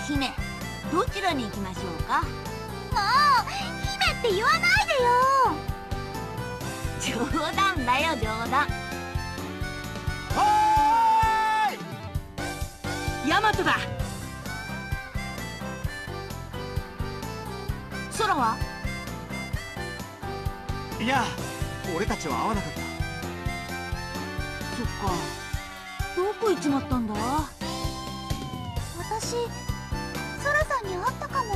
姫、どちらに行きましょうか？ もう姫って言わないでよ。 冗談だよ、冗談。 はーい、 ヤマトだ。空は？ いや、俺たちは会わなかった。 そっか、どこ行っちまったんだ？ 私、ソラさんに会ったかも。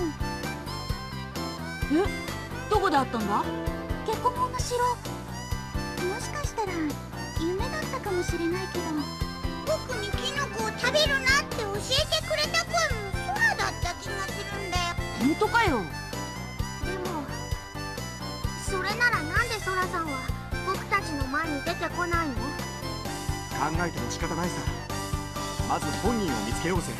え、どこで会ったんだ？ ゲコモンの城。もしかしたら夢だったかもしれないけど、僕にキノコを食べるなって教えてくれた声もソラだった気がするんだよ。 本当かよ。 でもそれならなんでソラさんは僕たちの前に出てこないの？ 考えても仕方ないさ。まず本人を見つけようぜ。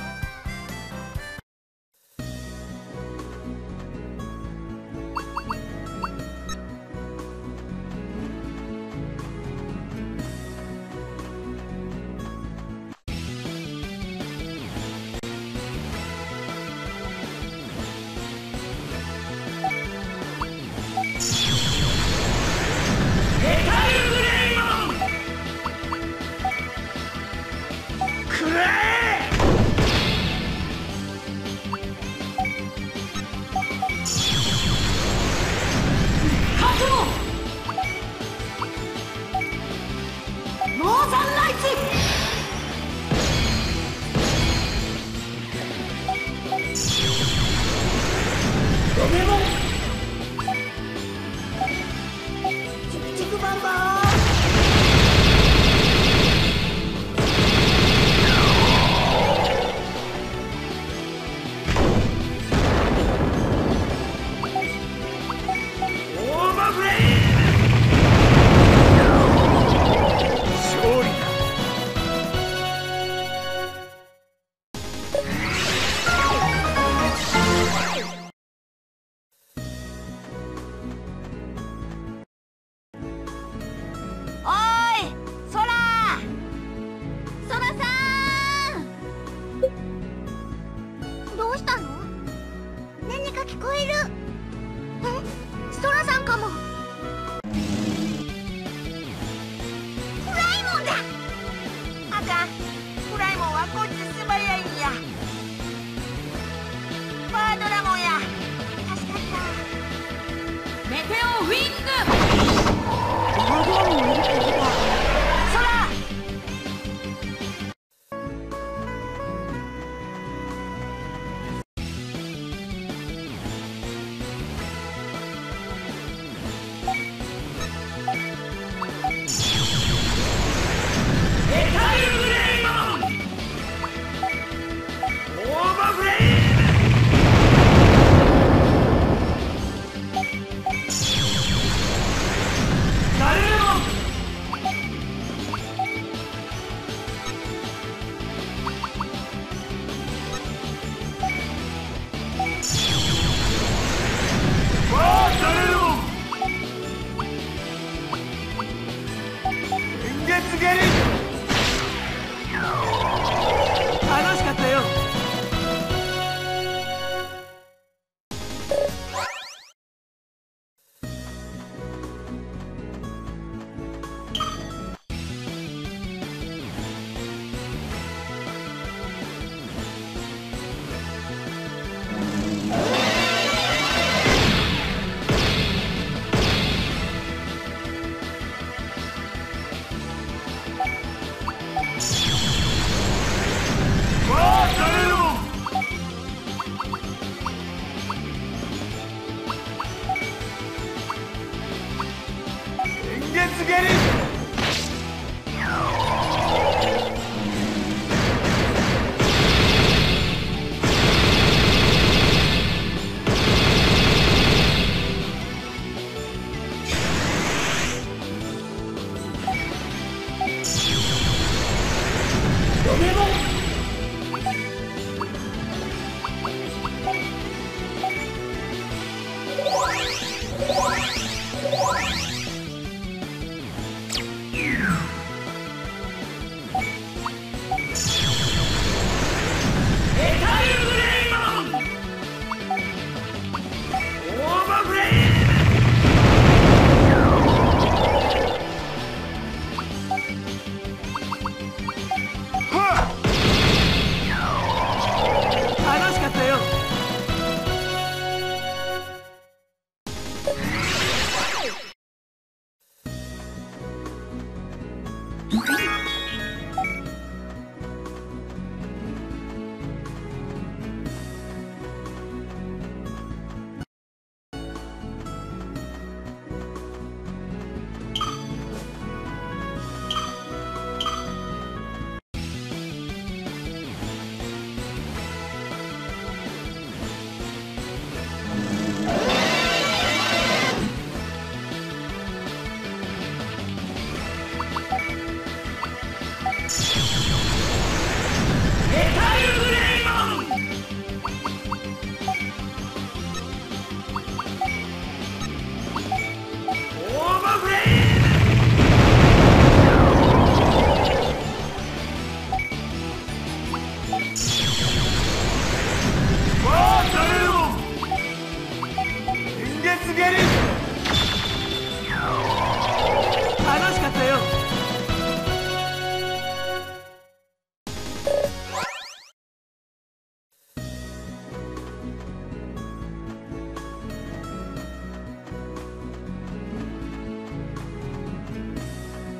楽しかったよ。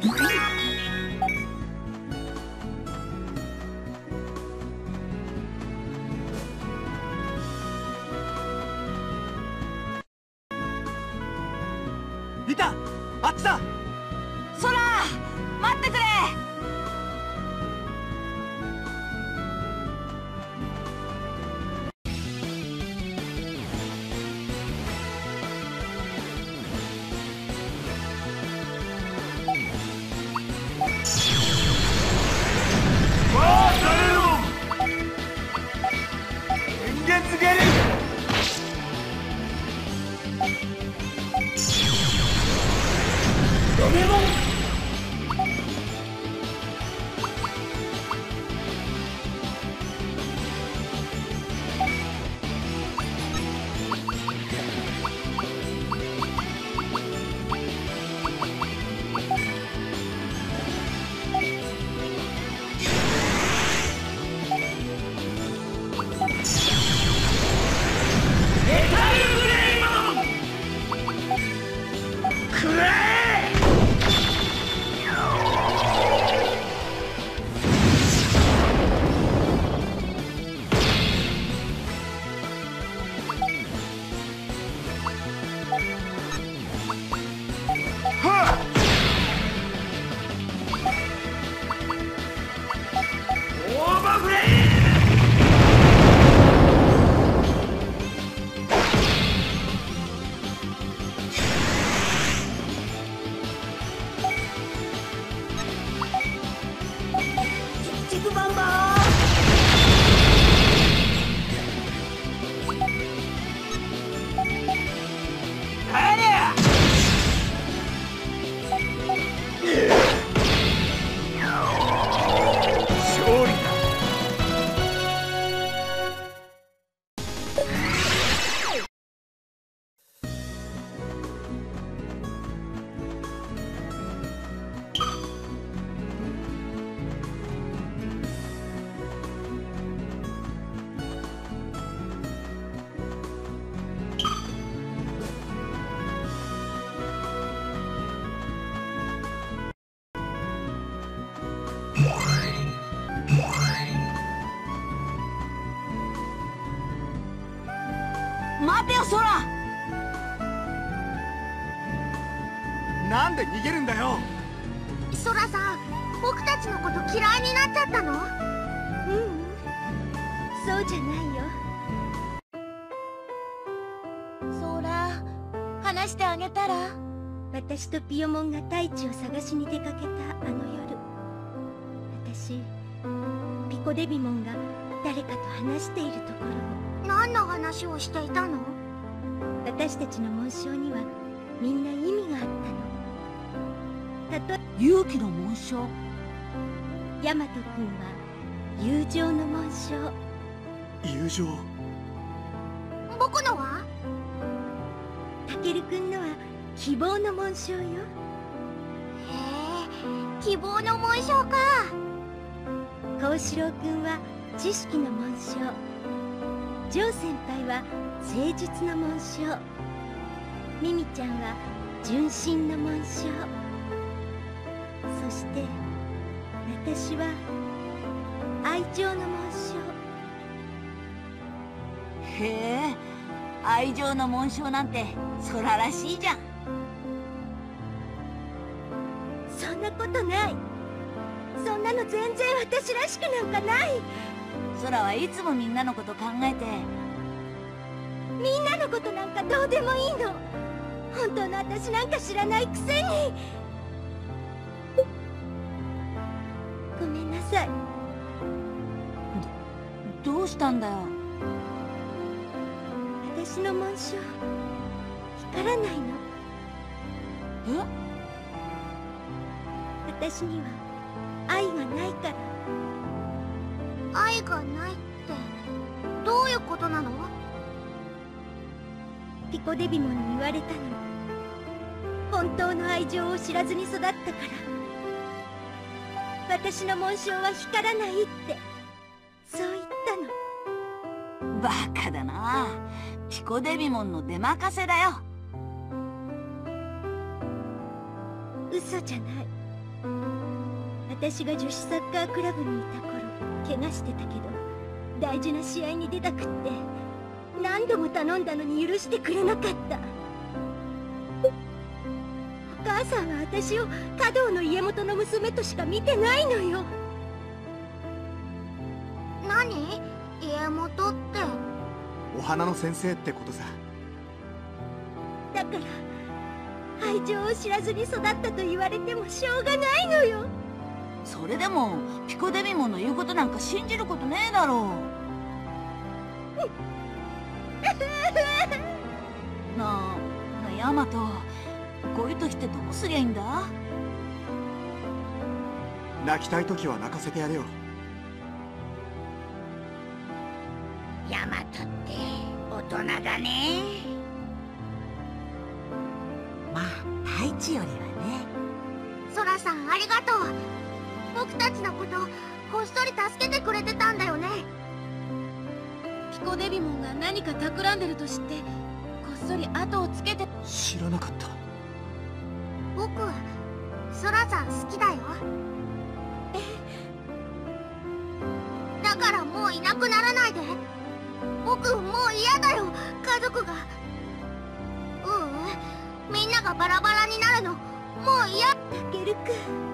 いた、あっちだ。 ソラ、待ってくれ。待てよ、ソラ。 なんで逃げるんだよ。 ソラさん、僕たちのこと嫌いになっちゃったの？ そうじゃないよ。 ソラ、話してあげたら？ 私とピヨモンが太一を探しに出かけたあの夜、私ピコデビモンが誰かと話しているところを。 何の話をしていたの？ 私たちの紋章にはみんな意味があったの。 勇気の紋章。 ヤマト君は友情の紋章。 友情。 僕のは？ タケル君のは希望の紋章よ。 へえ、希望の紋章か。 幸四郎君は知識の紋章。ジョー先輩は誠実の紋章。ミミちゃんは純真の紋章。そして私は愛情の紋章。 へえ、愛情の紋章なんてソラらしいじゃん。 そんなことない。そんなの全然私らしくなんかない。 ソラはいつもみんなのこと考えて。 みんなのことなんかどうでもいいの。本当の私なんか知らないくせに。ごめんなさい。 どうしたんだよ。 私の紋章光らないの。 え？ 私には愛がないから。 愛がないってどういうことなの？ ピコデビモンに言われたの。本当の愛情を知らずに育ったから、私の紋章は光らないって、そう言ったの。 バカだな。ピコデビモンの出任せだよ。 嘘じゃない。 私が女子サッカークラブにいた頃怪我してたけど、大事な試合に出たくって何度も頼んだのに許してくれなかった。お母さんは私を華道の家元の娘としか見てないのよ。 何？家元って。 お花の先生ってことさ。 だから愛情を知らずに育ったと言われてもしょうがないのよ。 それでもピコデミモンの言うことなんか信じることねえだろう。なあヤマト、こういう時ってどうすりゃいいんだ？ 泣きたい時は泣かせてやれよ。 ヤマトって大人だね。 まあ太一よりはね。 ソラさんありがとう。僕たちのことこっそり助けてくれてたんだよね。 ピコデビモンが何か企んでると知ってこっそり後をつけて。 知らなかった。 僕ソラさん好きだよ。だからもういなくならないで。僕もう嫌だよ、家族が。みんながバラバラになるのもう嫌。 タケルくん、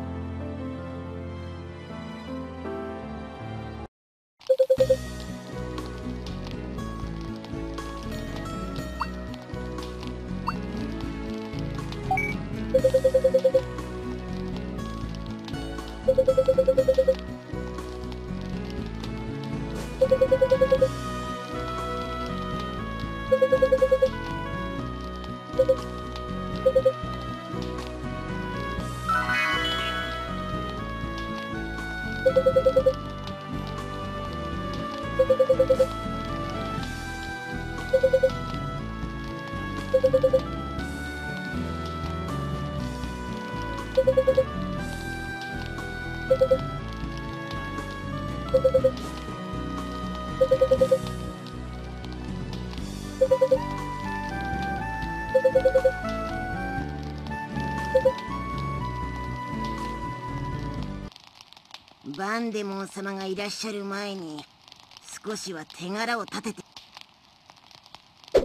バンデモン様がいらっしゃる前に少しは手柄を立てて。 ピ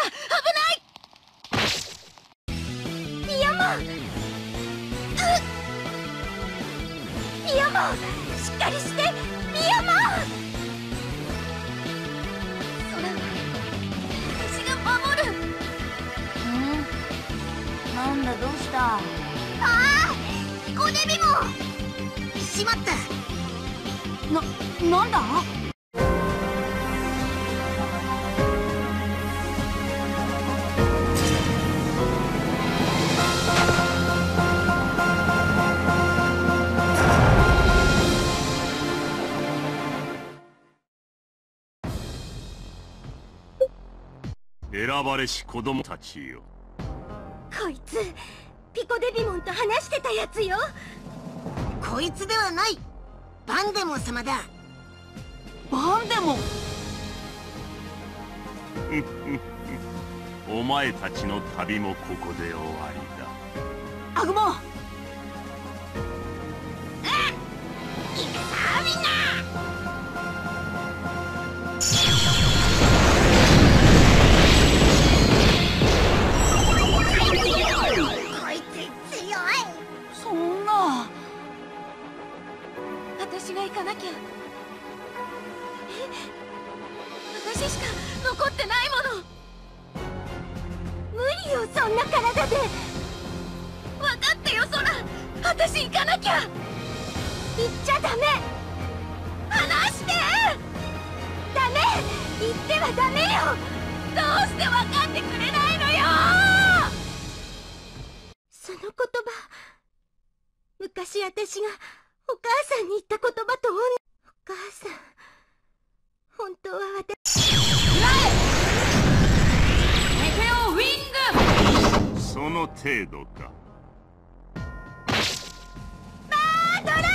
アモン、ピアモン、しっかりして。ピアモン、ソラは私が守る。 なんだどうした？ ああ、ピコデビモン。 しまった。 なんだ？ 選ばれし子供たちよ。 こいつピコデビモンと話してたやつよ。 こいつではない、バンデモン様だ。 バンデモン。 お前たちの旅もここで終わりだ。 アグモン。 いくぞみんな。こいつ強い。 そんな。私が行かなきゃ。私しか残ってないもの。 無理よ、そんな体で。 分かってよ、ソラ。私行かなきゃ。 行っちゃダメ。 離して。 ダメ、行ってはダメよ。 どうして分かってくれないのよ。 その言葉、昔私がお母さんに言った言葉と同じ。お母さん、本当は私。 メテオウィング。 その程度か。 ドラ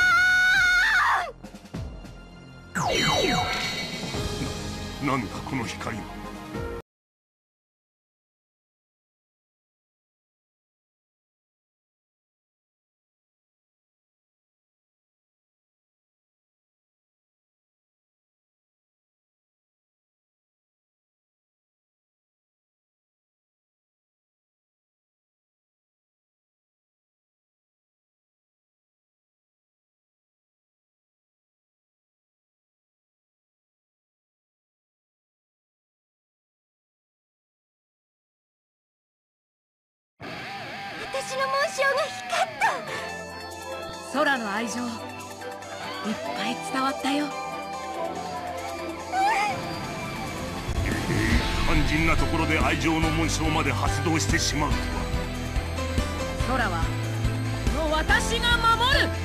なんだこの光は。 私の紋章が光った。 空の愛情いっぱい伝わったよ。 肝心なところで愛情の紋章まで発動してしまうとは。 空はこの私が守る。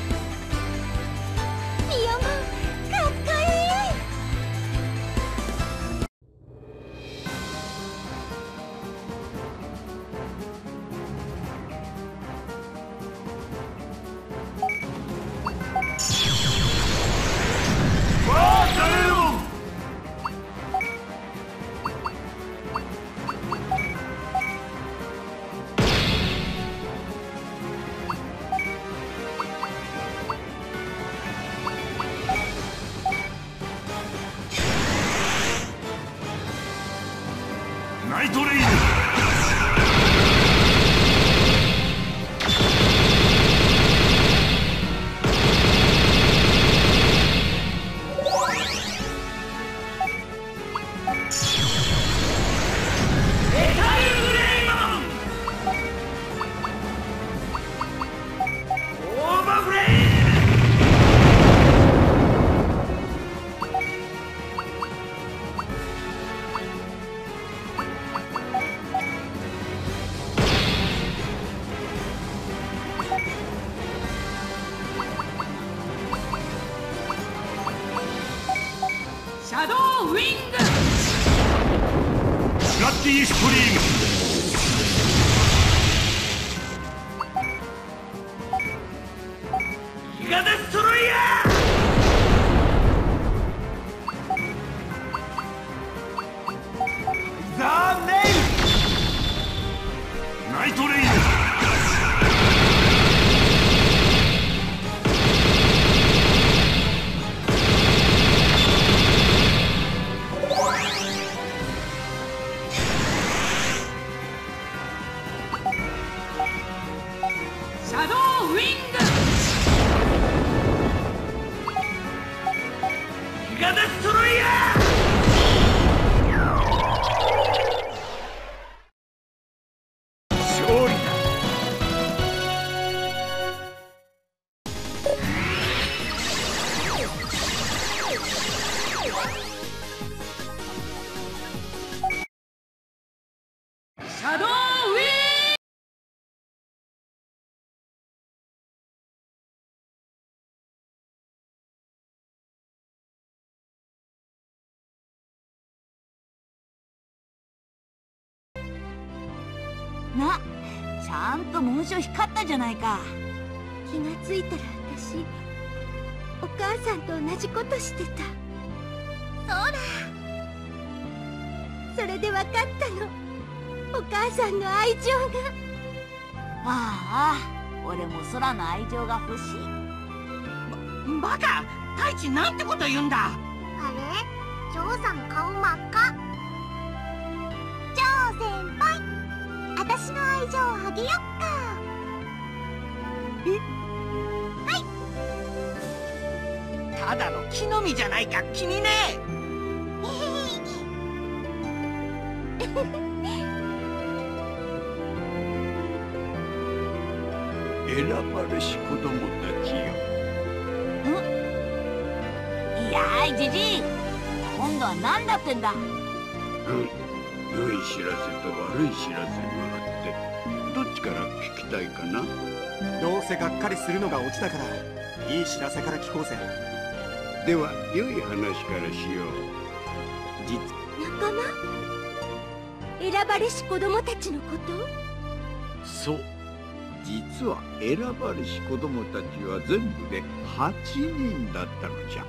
ミオモンかっこいい。 ナイトレイン。 シャドウウィング。 フラッディストリーム。ギガデストロイヤー。ザ・ネイル。ナイトレイン。 シャドウウィング。 ギガデストロイヤー。勝利だ。 シャドウウィング。 な、ちゃんと紋章光ったじゃないか。 気がついたら私お母さんと同じことしてた。 そうだ。 それで分かったの、お母さんの愛情が。 ああ、俺も空の愛情が欲しい。 バカ、太一なんてこと言うんだ。 あれ、ジョーさん顔真っ赤。ジョー先輩、私の愛情をあげよっか。 ただの木の実じゃないか、君ね。 選ばれし子供たちよ。 いやーい、じじい、今度は何だってんだ。 良い知らせと悪い知らせがあって、どっちから聞きたいかな。 どうせがっかりするのがオチだから、いい知らせから聞こうぜ。 では良い話からしよう。 仲間？選ばれし子供たちのこと？ そう、実は選ばれし子供たちは全部で8人だったのじゃ。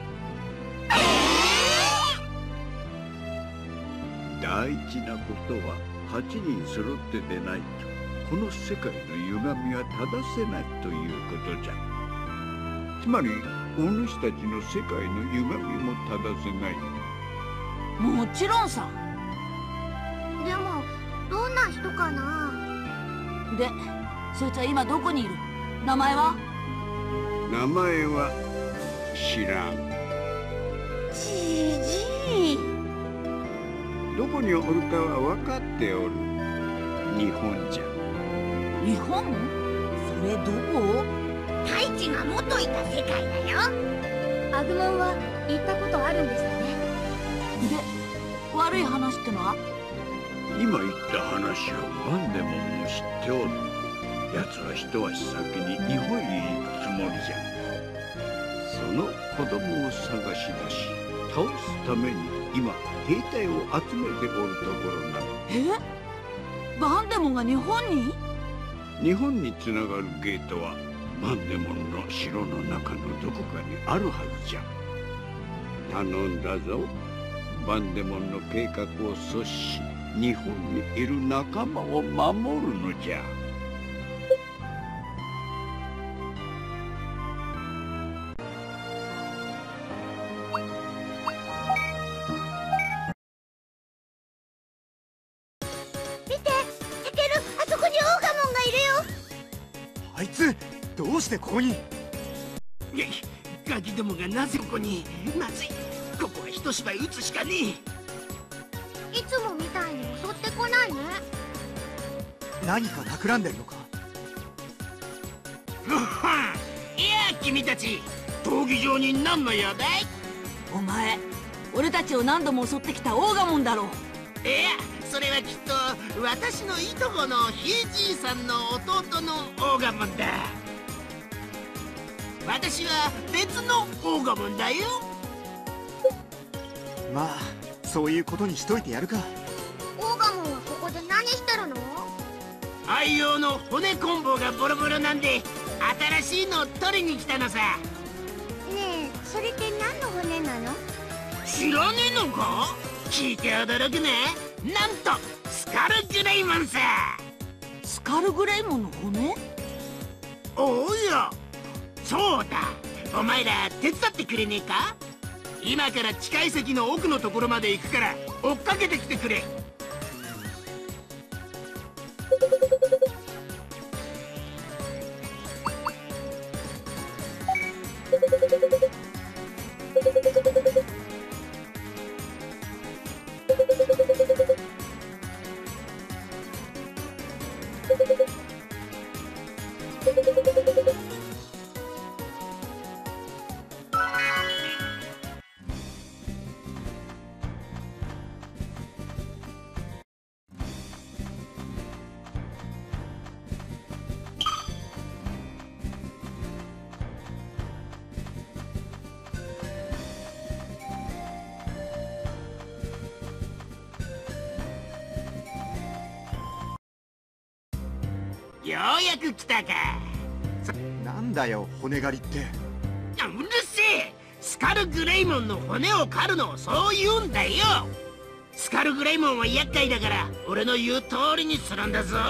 大事なことは8人揃ってでないとこの世界の歪みは正せないということじゃ。つまりお主たちの世界の歪みも正せない。 もちろんさ。 でもどんな人かな。 で、そいつは今どこにいる？名前は？ 名前は知らん。 じじい。 どこにおるかは分かっておる。日本じゃ。 日本？それどこ？ 太一が元いた世界だよ。 アグモンは行ったことあるんですかね。 で、悪い話ってのは？ 今言った話をバンデモンも知っておる。奴は一足先に日本へ行くつもりじゃ。その子供を探し出し倒すために今兵隊を集めておるところなの。 バンデモンが日本に？ 日本につながるゲートはバンデモンの城の中のどこかにあるはずじゃ。頼んだぞ。バンデモンの計画を阻止し日本にいる仲間を守るのじゃ。 見て、タケル、あそこにオーガモンがいるよ。 あいつどうしてここに？ ガキどもがなぜここに？まずい、ここは一芝居打つしかねいつもみたいに襲ってこないね。 何か企んでるのか？ え。いや、君たち闘技場に何の用だい？ お前、俺たちを何度も襲ってきたオーガモンだろう。 いや、それはきっと私のいとこのひいじいさんの弟のオーガモンだ。私は別のオーガモンだよ。 まあそういうことにしといてやるか。 オーガモンはここで何してるの？ 愛用の骨コンボがボロボロなんで新しいのを取りに来たのさ。 ねえ、それって何の骨なの？ 知らねえのか？聞いて驚くね。なんとスカルグレイモンさ。 スカルグレイモンの骨？ おや、そうだ。お前ら手伝ってくれねえか？今から地下遺跡の奥のところまで行くから追っかけてきてくれ。ようやく来たか。 なんだよ骨狩りって。 うるせえ。スカルグレイモンの骨を狩るのをそう言うんだよ。スカルグレイモンは厄介だから俺の言う通りにするんだぞ。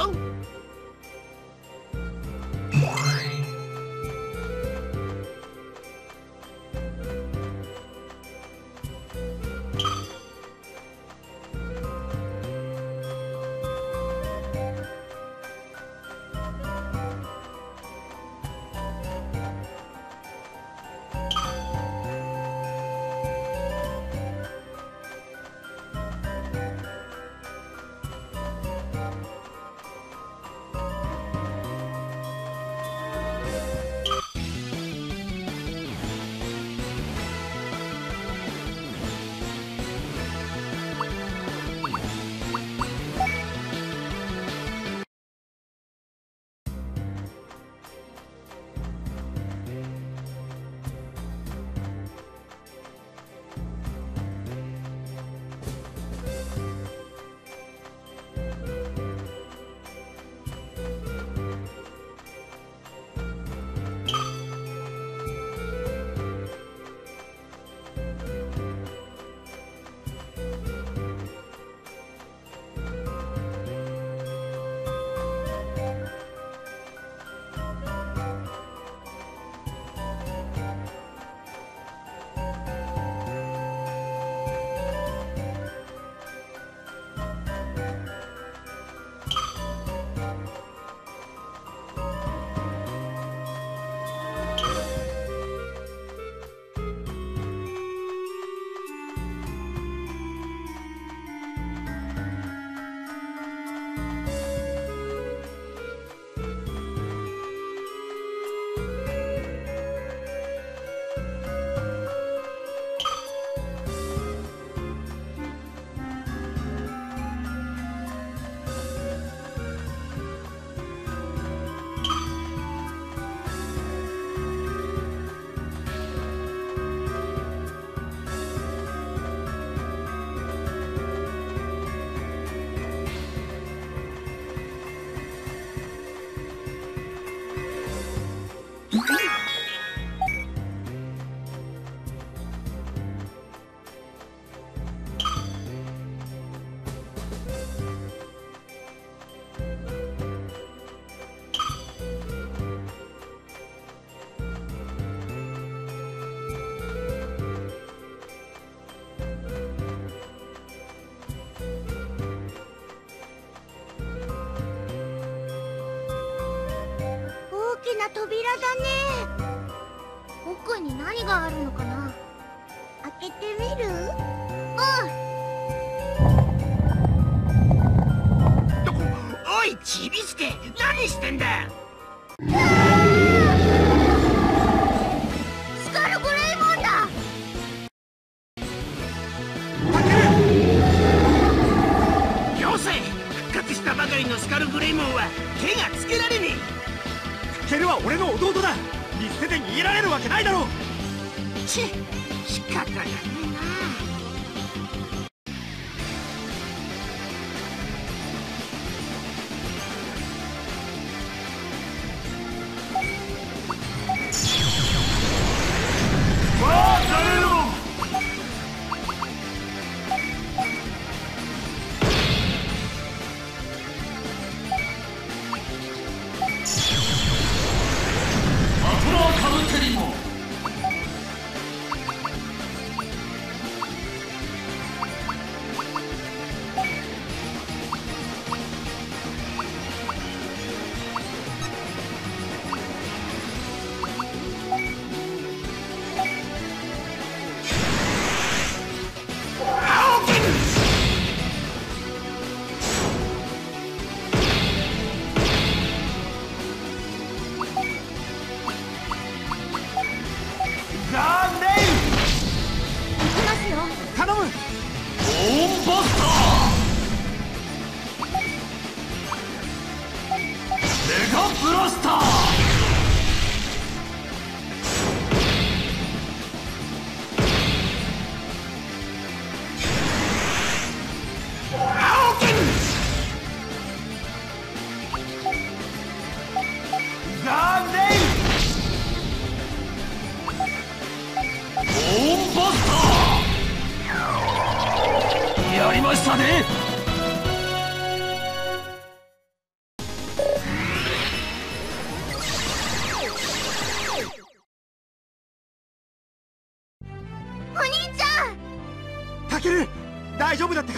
な扉だね。奥に何があるのかな。開けてみる？ おいちびすけ、何してんだ。 スカルグレイモンだ。 よせ、復活したばかりのスカルグレイモンは手がつけられねえ。 フケルは俺の弟だ。見捨てて逃げられるわけないだろう。 仕方がねえな。 頼む。 オーンバスター、メガブラスター。やりましたね。 お兄ちゃん。 タケル、大丈夫だったか。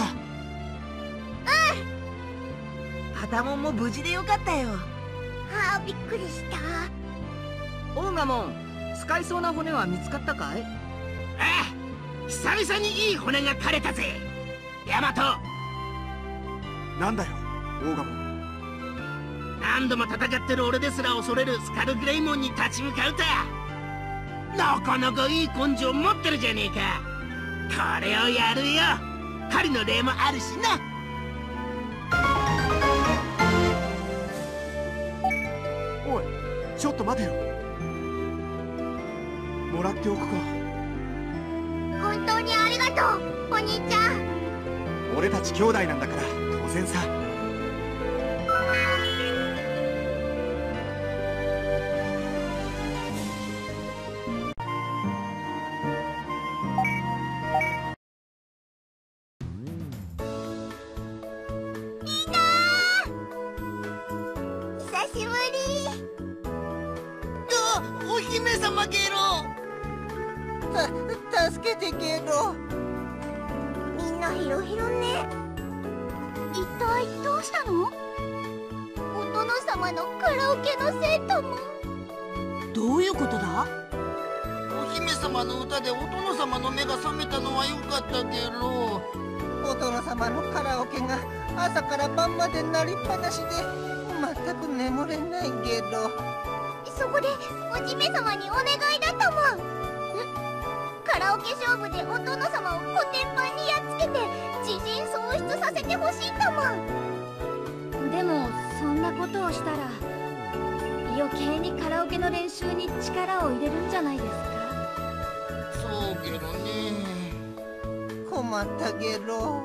パタモンも無事でよかったよ。 ああ、びっくりした。 オーガモン、使いそうな骨は見つかったかい？ ああ、久々にいい骨が枯れたぜ。ヤマト。 なんだよ、オーガモン。 何度も戦ってる俺ですら恐れるスカルグレイモンに立ち向かうと、なかなかいい根性持ってるじゃねえか。これをやるよ。狩りの礼もあるしな。 おい、ちょっと待てよ。もらっておくか。 本当にありがとう、お兄ちゃん。 俺たち兄弟なんだから当然さ。 久しぶり。 お姫様ゲロ。助けてゲロ。 みんなヒロヒロね。一体どうしたの？お殿様のカラオケの生徒も。 どういうことだ？ お姫様の歌でお殿様の目が覚めたのはよかったけど、 お殿様のカラオケが朝から晩まで鳴りっぱなしで全く眠れないゲロ。 そこでお姫様にお願いだったもん。カラオケ勝負でお殿様をコテンパンにやっつけて自信喪失させてほしいんだもん。 でもそんなことをしたら余計にカラオケの練習に力を入れるんじゃないですか。 そうけどね。 困ったゲロ。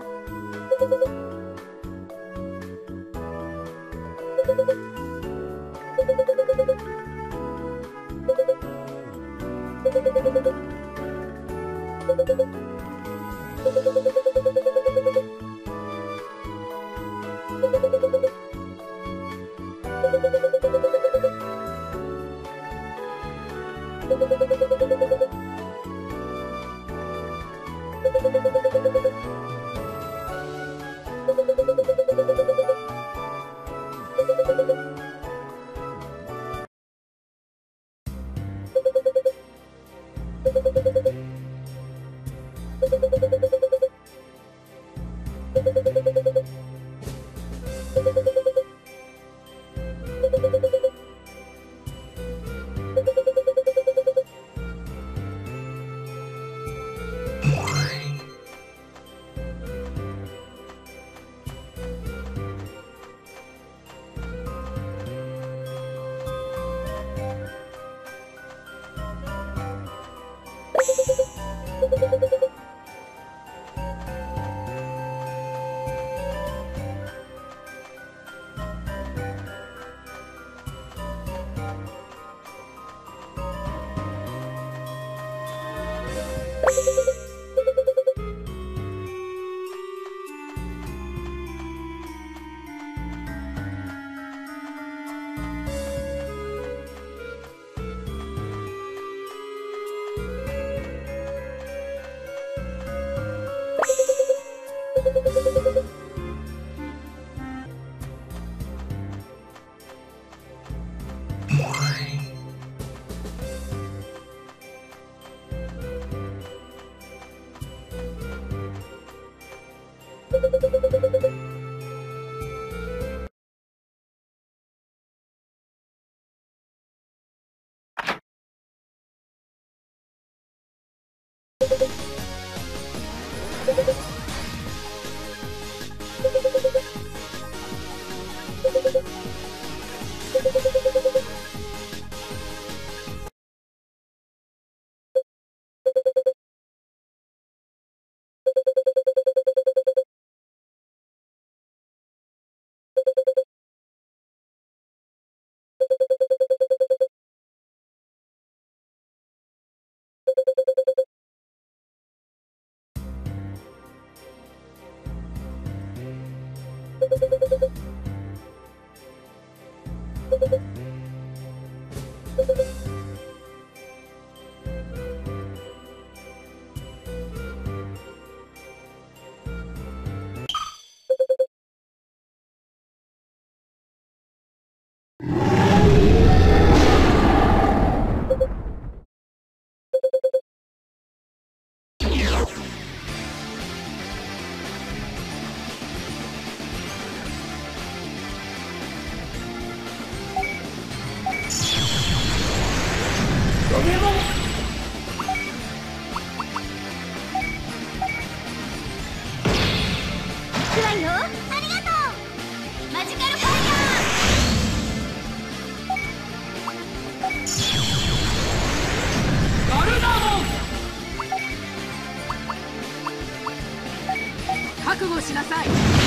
覚悟しなさい。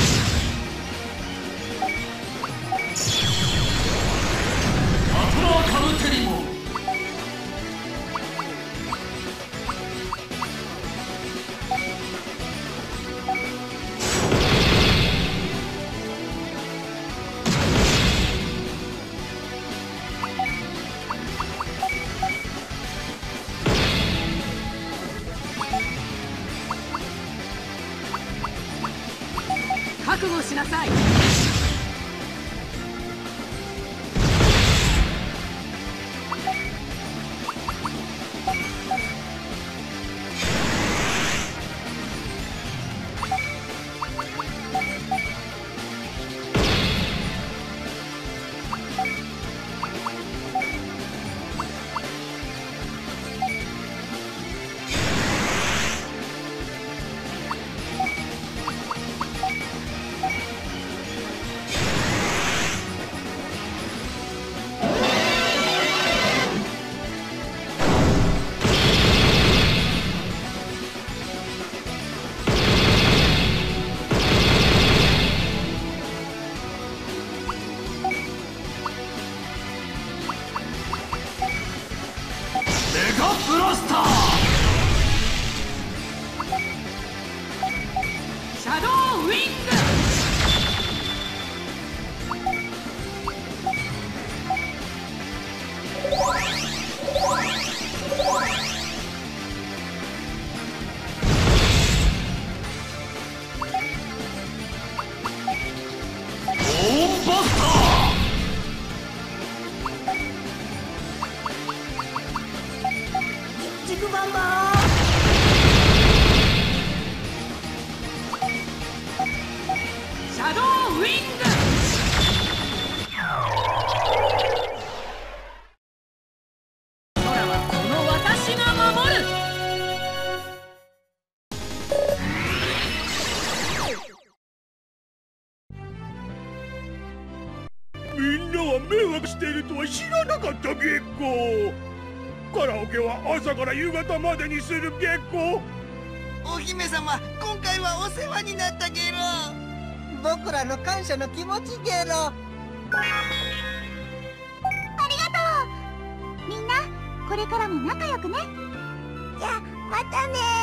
アトラーカルテリモ。覚悟しなさい。ブラスター、シャドウウィング。オーバスター。 ジグバンバー。 シャドウウィング。空はこの私が守る。 みんなは迷惑しているとは知らなかったゲッコ。カラオケは朝から夕方までにするゲッコ。 お姫様、今回はお世話になったゲロ。 僕らの感謝の気持ちゲロ。 ありがとう。みんなこれからも仲良くね。じゃあまたね。